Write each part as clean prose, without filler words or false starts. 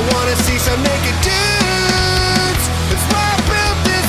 wanna see some naked dudes. That's why I built this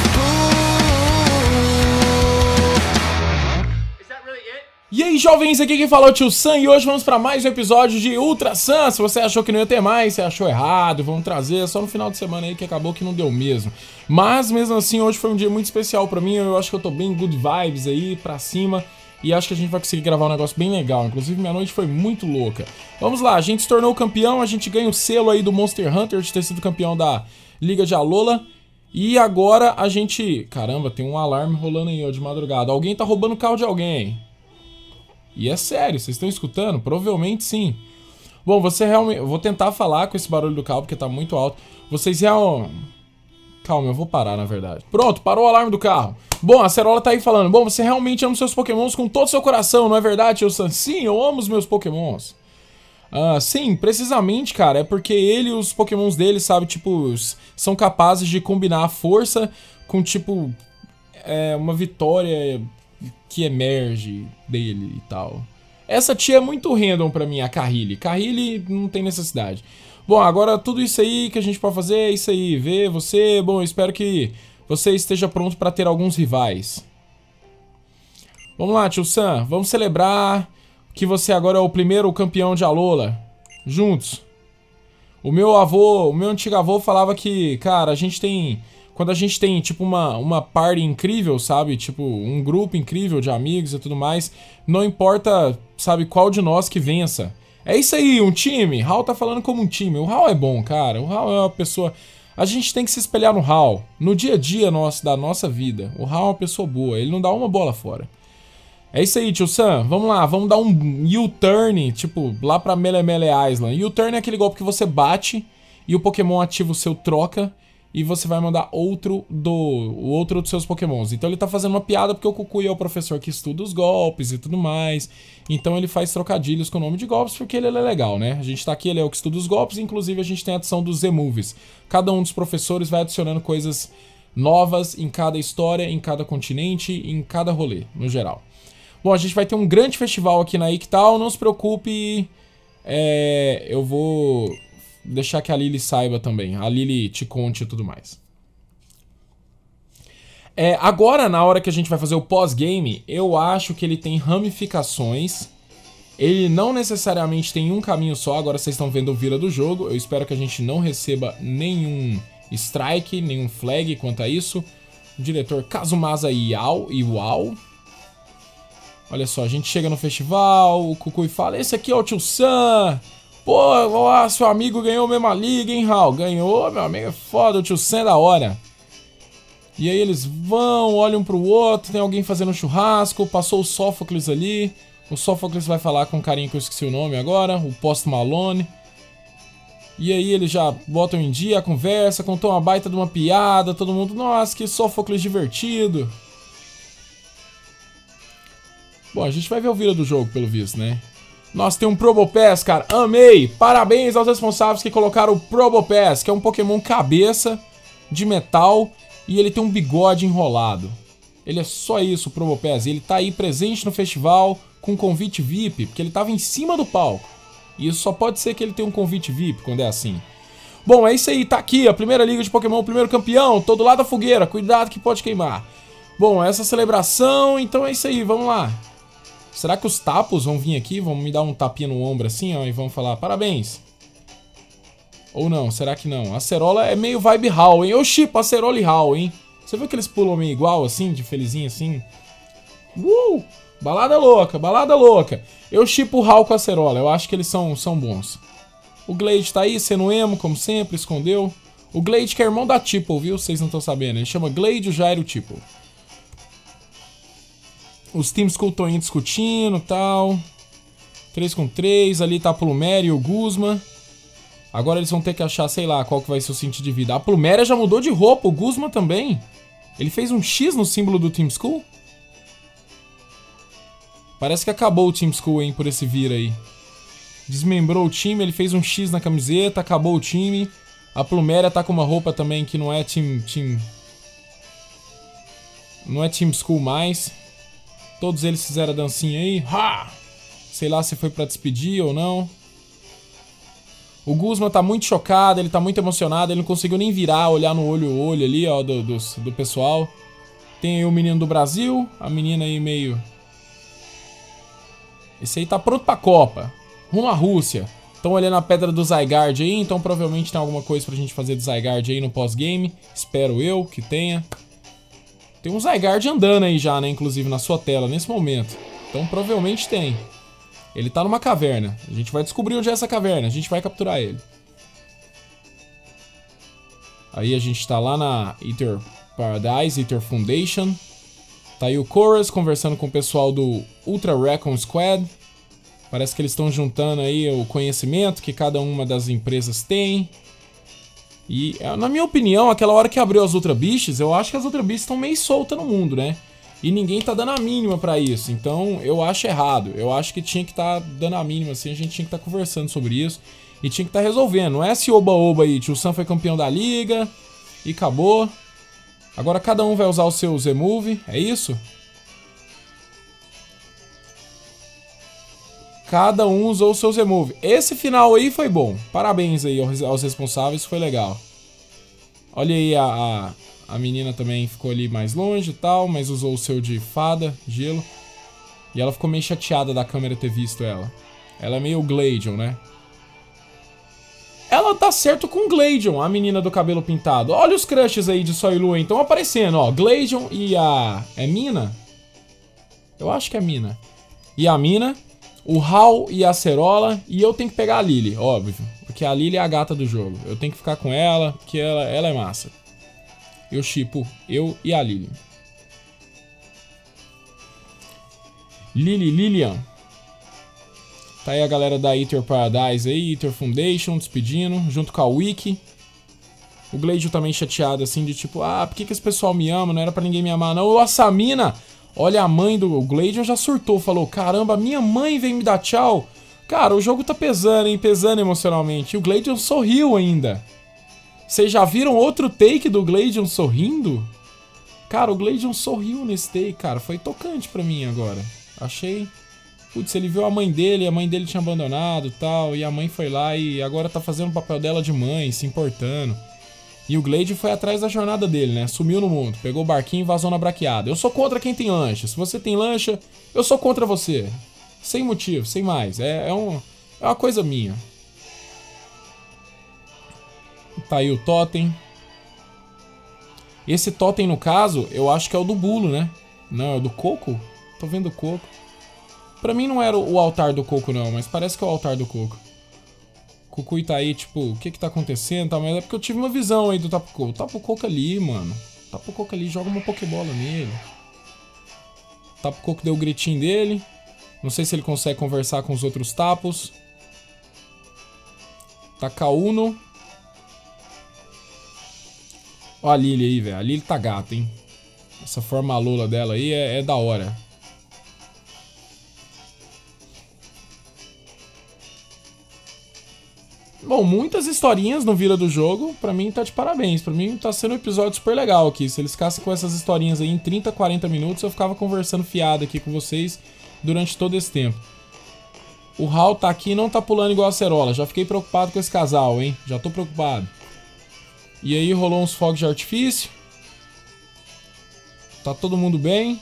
pool. Is that really it? E aí, jovens, aqui quem fala é o Tio Sam e hoje vamos para mais um episódio de Ultra Sam. Se você achou que não ia ter mais, você achou errado, vamos trazer só no final de semana aí que acabou que não deu mesmo. Mas mesmo assim, hoje foi um dia muito especial pra mim, eu acho que eu tô bem good vibes aí, pra cima. E acho que a gente vai conseguir gravar um negócio bem legal, inclusive minha noite foi muito louca. Vamos lá, a gente se tornou campeão, a gente ganha o selo aí do Monster Hunter de ter sido campeão da Liga de Alola. E agora a gente... Caramba, tem um alarme rolando aí, ó, de madrugada. Alguém tá roubando o carro de alguém. E é sério, vocês estão escutando? Provavelmente sim. Bom, você realmente... Eu vou tentar falar com esse barulho do carro, porque tá muito alto. Vocês realmente... Calma, eu vou parar, na verdade. Pronto, parou o alarme do carro. Bom, a Acerola tá aí falando. Bom, você realmente ama os seus pokémons com todo o seu coração, não é verdade, Tio Sam? Sim, eu amo os meus pokémons. Sim, precisamente, cara. É porque ele e os pokémons dele, sabe, tipo... São capazes de combinar a força com, tipo... uma vitória... que emerge dele e tal. Essa tia é muito random pra mim, a Kahili. Kahili não tem necessidade. Bom, agora tudo isso aí que a gente pode fazer é isso aí. Ver você... Bom, eu espero que você esteja pronto pra ter alguns rivais. Vamos lá, Tio Sam. Vamos celebrar que você agora é o primeiro campeão de Alola. Juntos. O meu antigo avô falava que, cara, a gente tem... Quando a gente tem, tipo, uma party incrível, sabe? Tipo, um grupo incrível de amigos e tudo mais, não importa, sabe, qual de nós que vença. É isso aí, um time. Hal tá falando como um time. O Hal é bom, cara. O Hal é uma pessoa... A gente tem que se espelhar no Hal. No dia a dia da nossa vida. O Hal é uma pessoa boa. Ele não dá uma bola fora. É isso aí, Tio Sam. Vamos lá. Vamos dar um U-turn, tipo, lá pra Melemele Island. U-turn é aquele golpe que você bate e o Pokémon ativa o seu troca. E você vai mandar outro dos seus pokémons. Então ele tá fazendo uma piada porque o Kukui é o professor que estuda os golpes e tudo mais. Então ele faz trocadilhos com o nome de golpes porque ele é legal, né? A gente tá aqui, ele é o que estuda os golpes, inclusive a gente tem a adição dos Z-Moves. Cada um dos professores vai adicionando coisas novas em cada história, em cada continente, em cada rolê, no geral. Bom, a gente vai ter um grande festival aqui na Ictal, não se preocupe. Eu vou... deixar que a Lily saiba também. A Lily te conte e tudo mais. Agora, na hora que a gente vai fazer o pós-game, eu acho que ele tem ramificações. Ele não necessariamente tem um caminho só. Agora vocês estão vendo o vira do jogo. Eu espero que a gente não receba nenhum strike, nenhum flag quanto a isso. O diretor Kazumasa Iwao. Olha só, a gente chega no festival, o Kukui fala, esse aqui é o Tio Sam. Pô, ó, seu amigo ganhou a mesma liga, hein, Hal? Ganhou, meu amigo, é foda, o Tio Sam é da hora. E aí eles vão, olham pro outro, tem alguém fazendo churrasco, passou o Sophocles ali. O Sophocles vai falar com um carinha que eu esqueci o nome agora, o Post Malone. E aí eles já botam em dia a conversa, contou uma baita de uma piada, todo mundo, nossa, que Sophocles divertido. Bom, a gente vai ver o vira do jogo, pelo visto, né? Nossa, tem um Probopass, cara. Amei! Parabéns aos responsáveis que colocaram o Probopass, que é um Pokémon cabeça de metal e ele tem um bigode enrolado. Ele é só isso, o Probopass. Ele tá aí presente no festival com convite VIP, porque ele tava em cima do palco. E isso só pode ser que ele tenha um convite VIP quando é assim. Bom, é isso aí. Tá aqui a primeira liga de Pokémon, o primeiro campeão. Todo lado da fogueira. Cuidado que pode queimar. Bom, essa celebração, então é isso aí. Vamos lá. Será que os tapos vão vir aqui? Vão me dar um tapinha no ombro assim, ó, e vão falar parabéns? Ou não? Será que não? A Acerola é meio vibe Hal, hein? Eu shippo Acerola e Hal, hein? Você viu que eles pulam meio igual, assim, de felizinho, assim? Balada louca, balada louca. Eu shippo o Hal com a Acerola, eu acho que eles são bons. O Glade tá aí, sendo emo, como sempre, escondeu. O Glade que é irmão da Tipple, viu? Vocês não estão sabendo. Ele chama Glade, o Jairo Tipple. Os Team Skull estão aí discutindo e tal. 3 com 3. Ali tá a Pluméria e o Guzma. Agora eles vão ter que achar, sei lá, qual que vai ser o sentido de vida. A Pluméria já mudou de roupa. O Guzma também. Ele fez um X no símbolo do Team Skull. Parece que acabou o Team Skull, hein, por esse vira aí. Desmembrou o time. Ele fez um X na camiseta. Acabou o time. A Pluméria tá com uma roupa também que não é Não é Team Skull mais. Todos eles fizeram a dancinha aí. Ha! Sei lá se foi pra despedir ou não. O Guzman tá muito chocado, ele tá muito emocionado, ele não conseguiu nem virar, olhar no olho ali, ó, do pessoal. Tem aí o menino do Brasil, a menina aí meio... Esse aí tá pronto pra Copa. Rumo à Rússia. Estão olhando a pedra do Zygarde aí, então provavelmente tem alguma coisa pra gente fazer do Zygarde aí no pós-game. Espero eu que tenha. Tem um Zygarde andando aí já, né, inclusive na sua tela, nesse momento. Então provavelmente tem. Ele tá numa caverna. A gente vai descobrir onde é essa caverna, a gente vai capturar ele. Aí a gente tá lá na Aether Paradise, Aether Foundation. Tá aí o Chorus conversando com o pessoal do Ultra Recon Squad. Parece que eles estão juntando aí o conhecimento que cada uma das empresas tem. E, na minha opinião, aquela hora que abriu as Ultra Beasts, eu acho que as Ultra Beasts estão meio soltas no mundo, né? E ninguém tá dando a mínima pra isso. Então, eu acho errado. Eu acho que tinha que tá dando a mínima, assim. A gente tinha que tá conversando sobre isso. E tinha que tá resolvendo. Não é esse oba-oba aí. Tio Sam foi campeão da liga. E acabou. Agora cada um vai usar o seu Z-Move. É isso? Cada um usou o seu Z-Move. Esse final aí foi bom. Parabéns aí aos responsáveis. Foi legal. Olha aí a menina também ficou ali mais longe e tal. Mas usou o seu de fada, gelo. E ela ficou meio chateada da câmera ter visto ela. Ela é meio Gladion, né? Ela tá certo com Gladion, a menina do cabelo pintado. Olha os crushes aí de Sol e Lua, então aparecendo, ó. Gladion e a... É Mina? Eu acho que é Mina. E a Mina, o Hal e a Acerola. E eu tenho que pegar a Lily, óbvio. Porque a Lily é a gata do jogo. Eu tenho que ficar com ela, porque ela é massa. Eu shippo eu e a Lily. Lilian. Tá aí a galera da Aether Paradise aí, Aether Foundation, despedindo, junto com a Wiki. O Gladio também chateado, assim, de tipo, ah, por que esse pessoal me ama? Não era pra ninguém me amar, não. O Assamina, olha, a mãe do Gladio já surtou, falou, caramba, minha mãe vem me dar tchau. Cara, o jogo tá pesando, hein, pesando emocionalmente. E o Gladio sorriu ainda. Vocês já viram outro take do Gladio sorrindo? Cara, o Gladio sorriu nesse take, cara. Foi tocante pra mim agora. Achei... Putz, ele viu a mãe dele tinha abandonado e tal, e a mãe foi lá e agora tá fazendo o papel dela de mãe, se importando. E o Glade foi atrás da jornada dele, né? Sumiu no mundo, pegou o barquinho e vazou na braqueada. Eu sou contra quem tem lancha. Se você tem lancha, eu sou contra você. Sem motivo, sem mais. É uma coisa minha. Tá aí o totem. Esse totem, no caso, eu acho que é o do Bulo, né? Não, é o do Coco? Tô vendo o Coco. Pra mim não era o altar do Coco, não, mas parece que é o altar do Coco. O Cucuy tá aí, tipo, o que tá acontecendo, tá? Mas é porque eu tive uma visão aí do Tapu Coco. Tapu Coco ali, mano. Tapu Coco ali, joga uma Pokébola nele. Tapu Coco deu o gritinho dele. Não sei se ele consegue conversar com os outros Tapos. Takauno. Ó a Lily aí, velho. A Lily tá gata, hein? Essa forma lula dela aí é da hora. Bom, muitas historinhas no Vila do Jogo, pra mim tá de parabéns. Pra mim tá sendo um episódio super legal aqui. Se eles ficassem com essas historinhas aí em 30, 40 minutos, eu ficava conversando fiado aqui com vocês durante todo esse tempo. O Hal tá aqui e não tá pulando igual a Acerola. Já fiquei preocupado com esse casal, hein? Já tô preocupado. E aí rolou uns fogos de artifício. Tá todo mundo bem.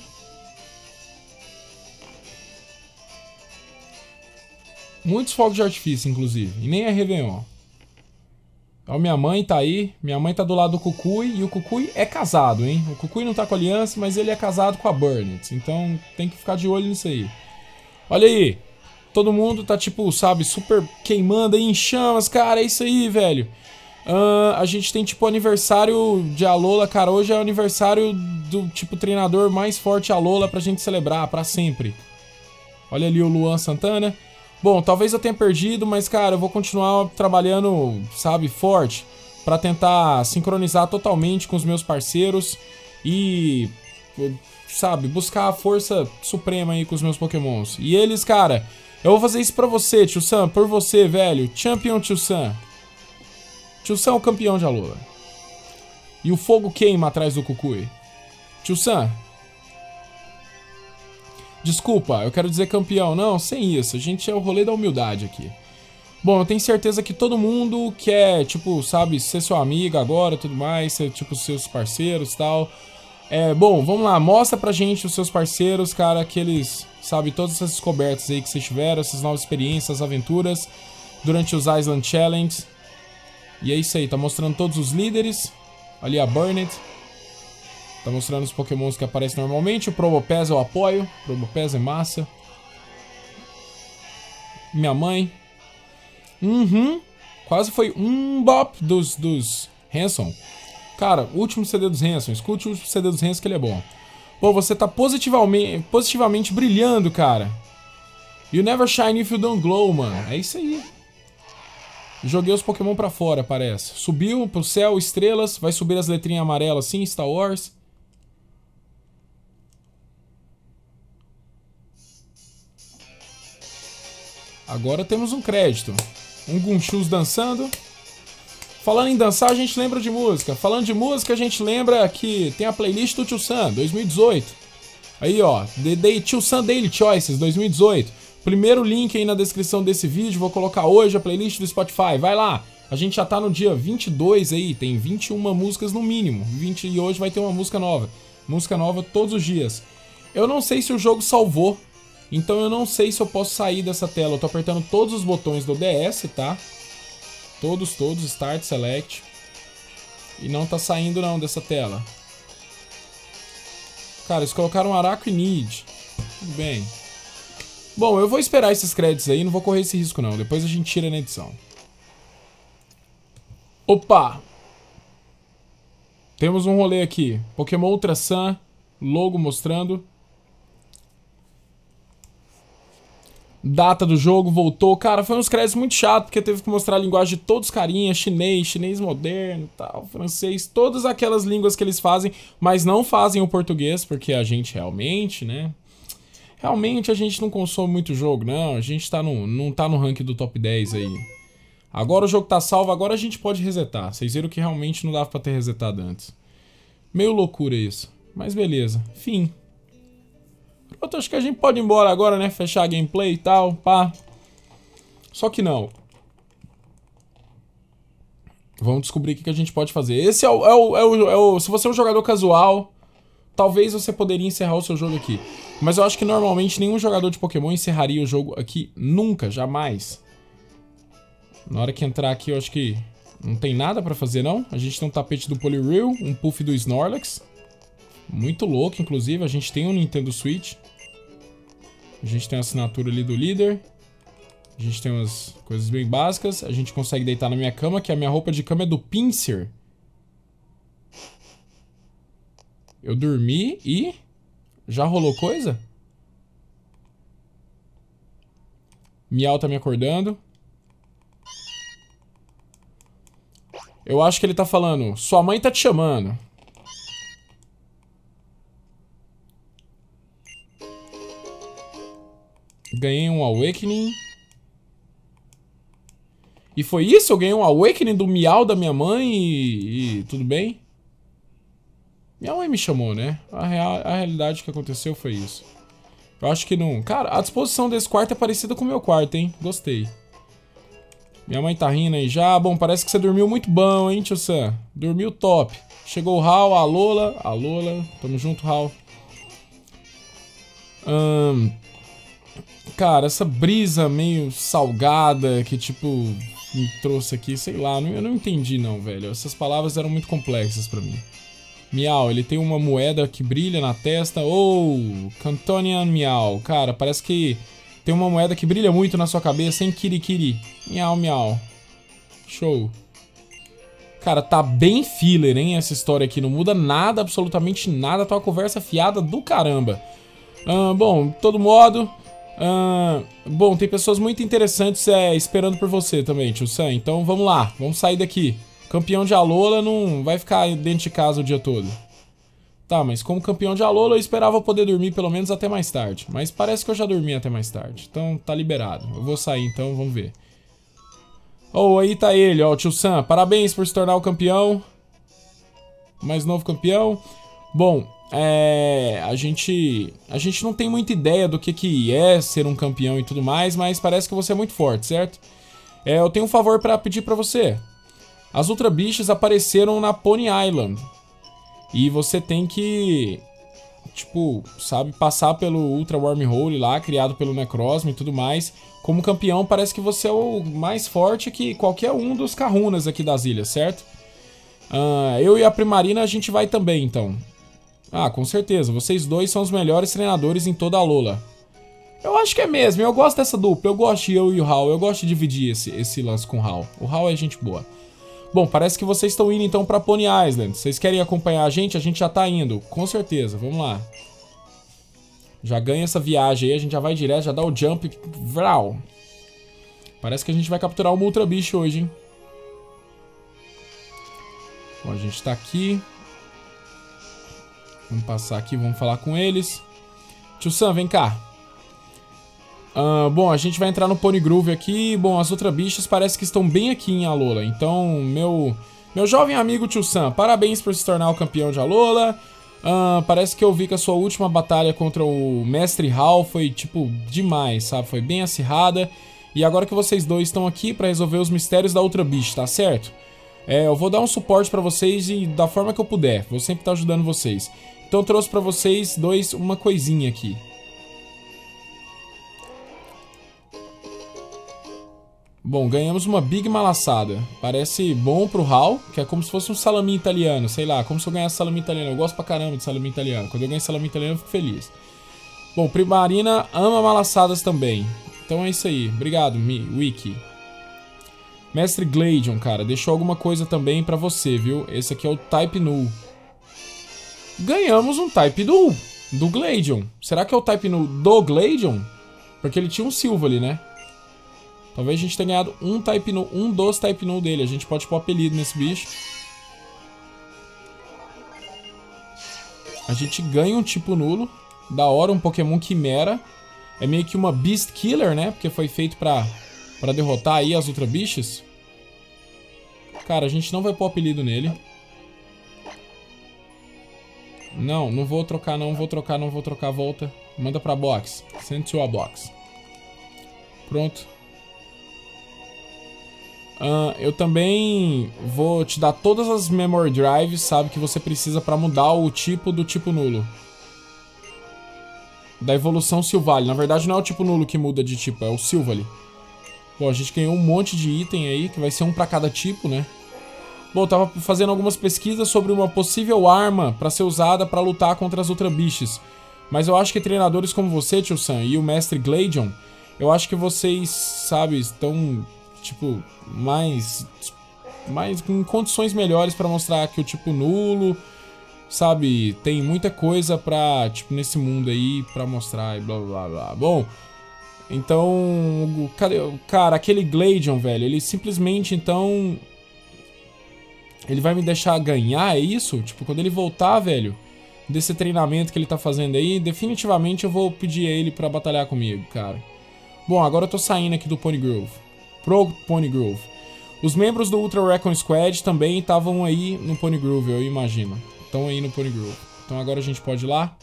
Muitos fogos de artifício, inclusive. E nem é Réveillon. Ó, minha mãe tá aí. Minha mãe tá do lado do Cucuy. E o Cucuy é casado, hein? O Cucuy não tá com aliança, mas ele é casado com a Burnet. Então tem que ficar de olho nisso aí. Olha aí. Todo mundo tá, tipo, sabe, super queimando aí em chamas. Cara, é isso aí, velho. A gente tem, tipo, aniversário de Alola. Cara, hoje é o aniversário do, tipo, treinador mais forte Alola pra gente celebrar pra sempre. Olha ali o Luan Santana. Bom, talvez eu tenha perdido, mas, cara, eu vou continuar trabalhando, sabe, forte pra tentar sincronizar totalmente com os meus parceiros e, sabe, buscar a força suprema aí com os meus pokémons. E eles, cara, eu vou fazer isso pra você, Tio Sam, por você, velho. Champion Tio Sam. Tio Sam é o campeão de Alola. E o fogo queima atrás do Cucuy. Tio Sam. Desculpa, eu quero dizer campeão. Não, sem isso. A gente é o rolê da humildade aqui. Bom, eu tenho certeza que todo mundo quer, tipo, sabe, ser seu amigo agora, tudo mais, ser, tipo, seus parceiros e tal. Bom, vamos lá, mostra pra gente os seus parceiros, cara, aqueles, sabe, todas essas descobertas aí que vocês tiveram, essas novas experiências, aventuras durante os Island Challenge. E é isso aí, tá mostrando todos os líderes. Ali a Burnett. Tá mostrando os pokémons que aparecem normalmente. O Probopez eu apoio. O Probopez é massa. Minha mãe. Quase foi um bop dos Hanson. Cara, último CD dos Hanson. Escute o último CD dos Hanson que ele é bom. Pô, você tá positivamente brilhando, cara. You never shine if you don't glow, mano. É isso aí. Joguei os Pokémon pra fora, parece. Subiu pro céu, estrelas. Vai subir as letrinhas amarelas assim, Star Wars. Agora temos um crédito. Um Gunchus dançando. Falando em dançar, a gente lembra de música. Falando de música, a gente lembra que tem a playlist do Tio Sam, 2018. Aí, ó. Tio Sam Daily Choices, 2018. Primeiro link aí na descrição desse vídeo, vou colocar hoje a playlist do Spotify, vai lá. A gente já tá no dia 22 aí, tem 21 músicas no mínimo, e hoje vai ter uma música nova. Música nova todos os dias. Eu não sei se o jogo salvou, então eu não sei se eu posso sair dessa tela. Eu tô apertando todos os botões do DS, tá? Todos, Start, Select. E não tá saindo não dessa tela. Cara, eles colocaram Araco e Need. Tudo bem. Bom, eu vou esperar esses créditos aí, não vou correr esse risco não. Depois a gente tira na edição. Opa! Temos um rolê aqui. Pokémon Ultra Sun, logo mostrando. Data do jogo, voltou. Cara, foi uns créditos muito chato, porque teve que mostrar a linguagem de todos os carinhas, chinês moderno e tal, francês, todas aquelas línguas que eles fazem, mas não fazem o português, porque a gente realmente, né? Realmente a gente não consome muito jogo, não. A gente tá não tá no ranking do top 10 aí. Agora o jogo tá salvo, agora a gente pode resetar. Vocês viram que realmente não dava pra ter resetado antes. Meio loucura isso. Mas beleza. Fim. Pronto, acho que a gente pode ir embora agora, né? Fechar a gameplay e tal, pá. Só que não. Vamos descobrir o que a gente pode fazer. Esse se você é um jogador casual, talvez você poderia encerrar o seu jogo aqui. Mas eu acho que normalmente nenhum jogador de Pokémon encerraria o jogo aqui nunca, jamais. Na hora que entrar aqui eu acho que não tem nada pra fazer não. A gente tem um tapete do Poliwhirl, um puff do Snorlax. Muito louco, inclusive. A gente tem um Nintendo Switch. A gente tem a assinatura ali do líder. A gente tem umas coisas bem básicas. A gente consegue deitar na minha cama, que a minha roupa de cama é do Pinsir. Eu dormi e... já rolou coisa? Miau tá me acordando. Eu acho que ele tá falando, sua mãe tá te chamando. Ganhei um Awakening. E foi isso? Eu ganhei um Awakening do Miau da minha mãe e tudo bem? Minha mãe me chamou, né? A realidade que aconteceu foi isso. Eu acho que não... Cara, a disposição desse quarto é parecida com o meu quarto, hein? Gostei. Minha mãe tá rindo aí já. Bom, parece que você dormiu muito bom, hein, tio Sam? Dormiu top. Chegou o Hal, a Lola. A Lola. Tamo junto, Hal. Cara, essa brisa meio salgada que, tipo, me trouxe aqui, sei lá. Eu não entendi, não, velho. Essas palavras eram muito complexas pra mim. Miau, ele tem uma moeda que brilha na testa. Oh, Cantonian Miau. Cara, parece que tem uma moeda que brilha muito na sua cabeça, hein, Kirikiri. Miau, miau. Show. Cara, tá bem filler, hein, essa história aqui. Não muda nada, absolutamente nada. Tá uma conversa fiada do caramba. Bom, de todo modo... bom, tem pessoas muito interessantes esperando por você também, tio Sam. Então vamos lá, vamos sair daqui. Campeão de Alola não vai ficar dentro de casa o dia todo. Tá, mas como campeão de Alola eu esperava poder dormir pelo menos até mais tarde. Mas parece que eu já dormi até mais tarde. Então tá liberado. Eu vou sair então, vamos ver. Oh, aí tá ele, ó, o tio Sam. Parabéns por se tornar o campeão. Mais novo campeão. Bom, a gente não tem muita ideia do que é ser um campeão e tudo mais, mas parece que você é muito forte, certo? Eu tenho um favor pra pedir pra você. As Ultra Beasts apareceram na Pony Island. E você tem que, tipo, sabe, passar pelo Ultra Wormhole lá, criado pelo Necrozma e tudo mais. Como campeão, parece que você é o mais forte que qualquer um dos Kahunas aqui das ilhas, certo? Eu e a Primarina a gente vai também, então. Com certeza. Vocês dois são os melhores treinadores em toda a Alola. Eu acho que é mesmo. Eu gosto dessa dupla. Eu gosto de eu e o Hal. Eu gosto de dividir esse lance com o Hal. O Hal é gente boa. Bom, parece que vocês estão indo então pra Pony Island. Vocês querem acompanhar a gente? A gente já tá indo. Com certeza. Vamos lá. Já ganha essa viagem aí. A gente já vai direto. Já dá o jump. Vral. Parece que a gente vai capturar uma Ultra Beast hoje, hein? Bom, a gente tá aqui. Vamos passar aqui, vamos falar com eles. Tio Sam, vem cá. Bom, a gente vai entrar no Pony Groove aqui. Bom, as Ultra Beasts parece que estão bem aqui em Alola. Então, meu jovem amigo Tio Sam, parabéns por se tornar o campeão de Alola. Parece que eu vi que a sua última batalha contra o Mestre Hal foi, tipo, demais, sabe? Foi bem acirrada. E agora que vocês dois estão aqui pra resolver os mistérios da Ultra Beast, tá certo? Eu vou dar um suporte pra vocês e da forma que eu puder. Vou sempre estar ajudando vocês. Então eu trouxe pra vocês dois uma coisinha aqui. Bom, ganhamos uma Big Malaçada. Parece bom pro Hal, que é como se fosse um salame italiano. Sei lá, como se eu ganhasse salame italiano. Eu gosto pra caramba de salame italiano. Quando eu ganho salame italiano eu fico feliz. Bom, Primarina ama malaçadas também. Então é isso aí. Obrigado, Wiki. Mestre Gladion, cara, deixou alguma coisa também pra você, viu? Esse aqui é o Type Null. Ganhamos um Type Null do Gladion. Será que é o Type Null do Gladion? Porque ele tinha um Silva ali, né? Talvez a gente tenha ganhado um Type Null, um dos Type Null dele. A gente pode pôr apelido nesse bicho. A gente ganha um tipo nulo. Da hora, um Pokémon Quimera. É meio que uma Beast Killer, né? Porque foi feito pra derrotar aí as Ultra Beasts. Cara, a gente não vai pôr apelido nele. Não vou trocar, não vou trocar, volta. Manda pra box. Send to a box. Pronto. Eu também vou te dar todas as Memory Drives, sabe, que você precisa pra mudar o tipo do tipo nulo. Da evolução Silvally. Na verdade não é o tipo nulo que muda de tipo, é o Silvally. Bom, a gente ganhou um monte de item aí, que vai ser um pra cada tipo, né? Bom, eu tava fazendo algumas pesquisas sobre uma possível arma pra ser usada pra lutar contra as Ultra Beasts. Mas eu acho que treinadores como você, Tio Sam, e o Mestre Gladion, eu acho que vocês, sabe, estão, tipo, mais em condições melhores pra mostrar que o tipo nulo, sabe, tem muita coisa pra, tipo, nesse mundo aí pra mostrar e blá blá blá. Bom, então, cara, aquele Gladion, velho, ele simplesmente, então, ele vai me deixar ganhar, é isso? Tipo, quando ele voltar, velho, desse treinamento que ele tá fazendo aí, definitivamente eu vou pedir a ele pra batalhar comigo, cara. Bom, agora eu tô saindo aqui do Pony Grove. Pro Pony Grove. Os membros do Ultra Recon Squad também estavam aí no Pony Grove, eu imagino. Estão aí no Pony Grove. Então agora a gente pode ir lá.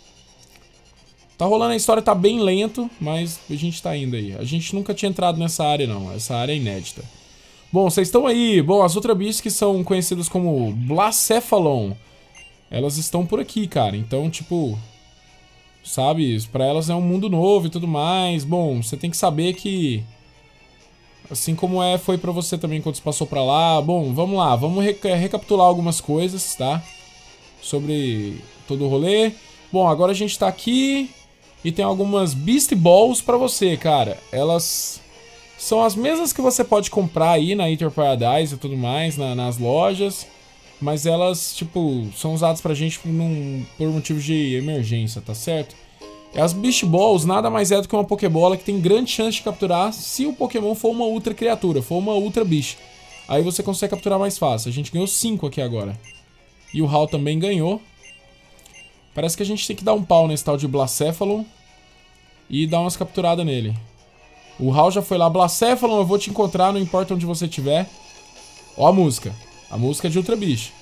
Tá rolando a história, tá bem lento, mas a gente tá indo aí. A gente nunca tinha entrado nessa área, não. Essa área é inédita. Bom, vocês estão aí. Bom, as Ultra Beasts que são conhecidas como Blacephalon, elas estão por aqui, cara. Então, tipo, sabe, pra elas é um mundo novo e tudo mais. Bom, você tem que saber que, assim como foi pra você também quando você passou pra lá. Bom, vamos lá, vamos recapitular algumas coisas, tá? Sobre todo o rolê. Bom, agora a gente tá aqui e tem algumas Beast Balls pra você, cara. Elas são as mesmas que você pode comprar aí na Eater Paradise e tudo mais, nas lojas. Mas elas, tipo, são usadas pra gente por motivos de emergência, tá certo? As Beast Balls nada mais é do que uma Pokébola que tem grande chance de capturar se o Pokémon for uma Ultra criatura, for uma Ultra Beast. Aí você consegue capturar mais fácil. A gente ganhou 5 aqui agora. E o Hal também ganhou. Parece que a gente tem que dar um pau nesse tal de Blacephalon e dar umas capturadas nele. O Hal já foi lá. Blacephalon, eu vou te encontrar, não importa onde você estiver. Ó a música. A música é de Ultra Beast.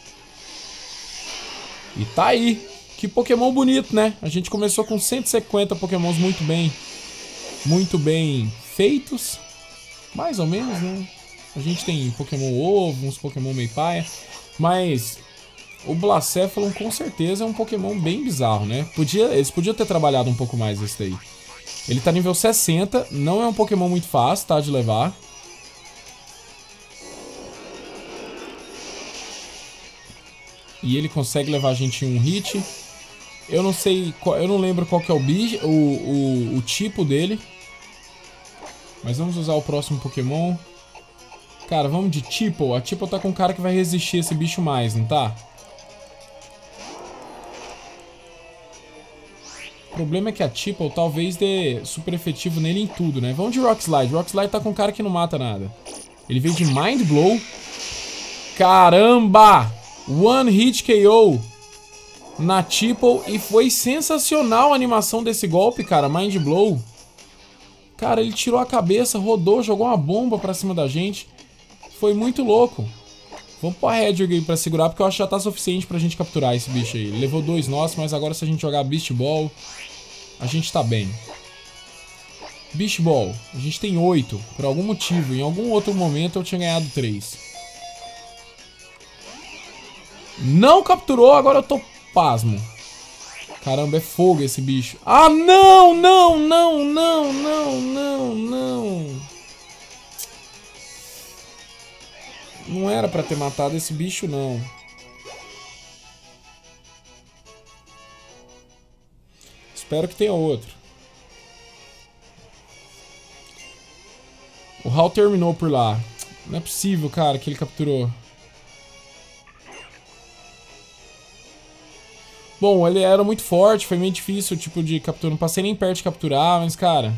E tá aí. Que Pokémon bonito, né? A gente começou com 150 Pokémons muito bem feitos. Mais ou menos, né? A gente tem Pokémon Ovo, uns Pokémon meio paia. Mas o Blacephalon com certeza é um Pokémon bem bizarro, né? Eles podiam ter trabalhado um pouco mais esse daí. Ele tá nível 60, não é um Pokémon muito fácil, tá? De levar. E ele consegue levar a gente em um hit. Eu não sei, eu não lembro qual que é o bicho, o tipo dele. Mas vamos usar o próximo Pokémon. Cara, vamos de Tipo. A Tipo tá com um cara que vai resistir esse bicho mais, não tá? O problema é que a Tipo talvez dê super efetivo nele em tudo, né? Vamos de Rock Slide. Rock Slide tá com um cara que não mata nada. Ele veio de Mind Blow. Caramba! One Hit KO na Tipo. E foi sensacional a animação desse golpe, cara. Mind Blow. Cara, ele tirou a cabeça, rodou, jogou uma bomba pra cima da gente. Foi muito louco. Vamos pôr a Hedgehog aí pra segurar, porque eu acho que já tá suficiente pra gente capturar esse bicho aí. Ele levou 2 nossos, mas agora se a gente jogar Beast Ball, a gente tá bem. Beast Ball, a gente tem 8. Por algum motivo, em algum outro momento eu tinha ganhado 3. Não capturou, agora eu tô pasmo. Caramba, é fogo esse bicho. Ah, não, não, não, não, não, não, não. Não era pra ter matado esse bicho, não. Espero que tenha outro. O Hal terminou por lá. Não é possível, cara, que ele capturou. Bom, ele era muito forte, foi meio difícil o tipo de captura. Não passei nem perto de capturar, mas, cara...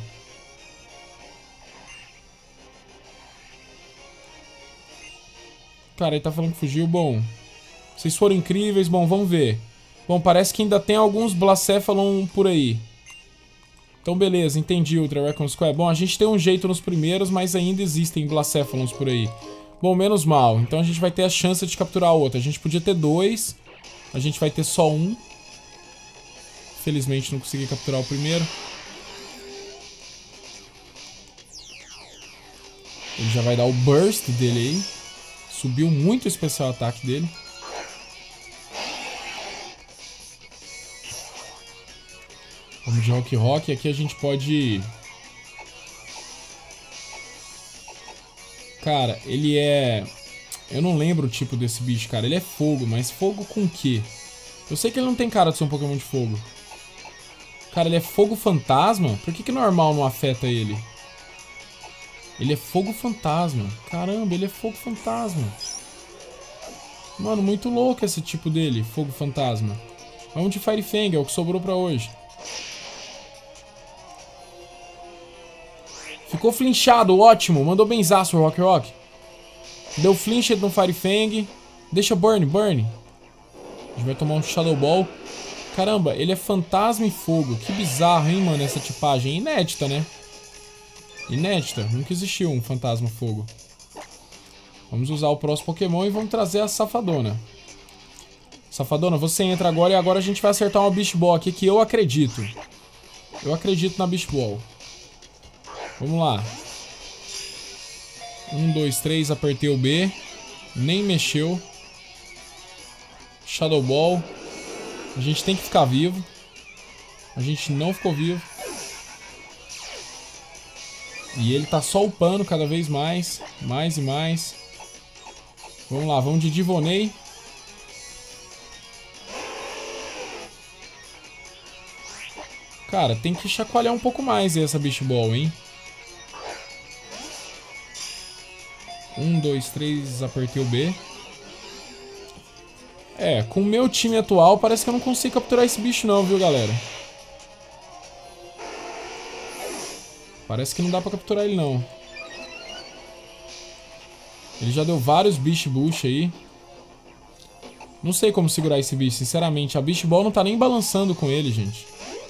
Cara, ele tá falando que fugiu. Bom, vocês foram incríveis. Bom, vamos ver. Bom, parece que ainda tem alguns Blacephalon por aí. Então, beleza, entendi, Ultra Raccoon Square. Bom, a gente tem um jeito nos primeiros, mas ainda existem Blacephalons por aí. Bom, menos mal. Então a gente vai ter a chance de capturar outro. A gente podia ter 2. A gente vai ter só 1. Felizmente não consegui capturar o primeiro. Ele já vai dar o burst dele aí. Subiu muito o especial ataque dele. Vamos de Rock Rock. Aqui a gente pode... Cara, ele é... Eu não lembro o tipo desse bicho, cara. Ele é fogo, mas fogo com o quê? Eu sei que ele não tem cara de ser um Pokémon de fogo. Cara, ele é fogo fantasma? Por que normal não afeta ele? Ele é fogo fantasma. Caramba, ele é fogo fantasma. Mano, muito louco esse tipo dele, fogo fantasma. Vamos de Fire Fang, é o que sobrou pra hoje. Ficou flinchado, ótimo. Mandou benzaço o Rock Rock. Deu flinch no Fire Fang. Deixa burn, burn. A gente vai tomar um Shadow Ball. Caramba, ele é fantasma e fogo. Que bizarro, hein, mano, essa tipagem. Inédita, né? Inédita. Nunca existiu um fantasma fogo. Vamos usar o próximo Pokémon e vamos trazer a Safadona. Safadona, você entra agora e agora a gente vai acertar uma Beast Ball aqui que eu acredito. Eu acredito na Beast Ball. Vamos lá. 1, 2, 3, apertei o B. Nem mexeu. Shadow Ball. A gente tem que ficar vivo. A gente não ficou vivo. E ele tá só upando cada vez mais. Mais e mais. Vamos lá, vamos de Divonei. Cara, tem que chacoalhar um pouco mais essa Beast Ball, hein? 1, 2, 3, apertei o B. É, com o meu time atual parece que eu não consigo capturar esse bicho não, viu, galera? Parece que não dá pra capturar ele não. Ele já deu vários Beast Boost aí. Não sei como segurar esse bicho, sinceramente. A Beast Ball não tá nem balançando com ele, gente.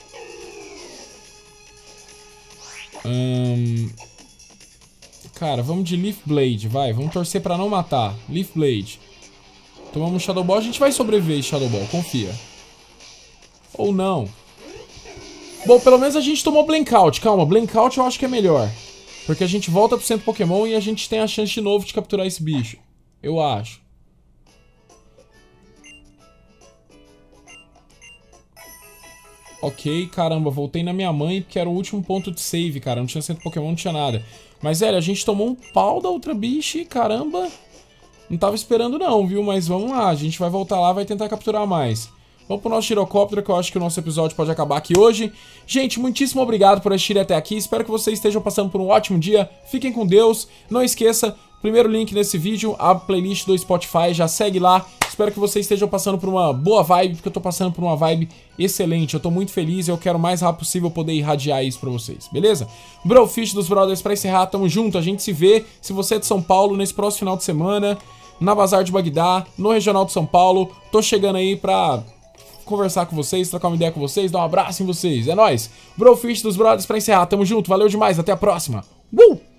Cara, vamos de Leaf Blade, vai. Vamos torcer pra não matar. Leaf Blade. Tomamos Shadow Ball, a gente vai sobreviver esse Shadow Ball, confia. Ou não. Bom, pelo menos a gente tomou Blankout. Calma, Blankout eu acho que é melhor. Porque a gente volta pro centro Pokémon e a gente tem a chance de novo de capturar esse bicho. Eu acho. Ok, caramba, voltei na minha mãe, porque era o último ponto de save, cara. Não tinha centro Pokémon, não tinha nada. Mas, velho, a gente tomou um pau da outra bicha e, caramba, não tava esperando não, viu? Mas vamos lá, a gente vai voltar lá e vai tentar capturar mais. Vamos pro nosso girocóptero, que eu acho que o nosso episódio pode acabar aqui hoje. Gente, muitíssimo obrigado por assistir até aqui. Espero que vocês estejam passando por um ótimo dia. Fiquem com Deus. Não esqueça, primeiro link nesse vídeo, a playlist do Spotify. Já segue lá. Espero que vocês estejam passando por uma boa vibe, porque eu tô passando por uma vibe excelente. Eu tô muito feliz e eu quero o mais rápido possível poder irradiar isso pra vocês, beleza? Brofish dos Brothers pra encerrar. Tamo junto. A gente se vê, se você é de São Paulo, nesse próximo final de semana, na Bazar de Bagdá, no Regional de São Paulo. Tô chegando aí pra conversar com vocês, trocar uma ideia com vocês, dar um abraço em vocês. É nóis. Brofish dos Brothers pra encerrar. Tamo junto. Valeu demais. Até a próxima.